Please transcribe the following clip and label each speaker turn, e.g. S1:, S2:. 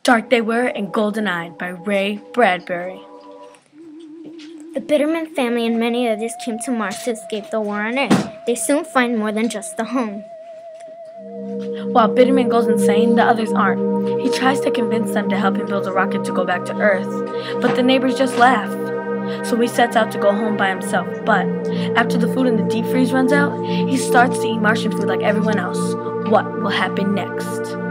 S1: Dark They Were and Golden Eyed by Ray Bradbury.
S2: The Bitterman family and many others came to Mars to escape the war on Earth. They soon find more than just a home.
S1: While Bitterman goes insane, the others aren't. He tries to convince them to help him build a rocket to go back to Earth, but the neighbors just laugh. So he sets out to go home by himself, but after the food in the deep freeze runs out, he starts to eat Martian food like everyone else. What will happen next?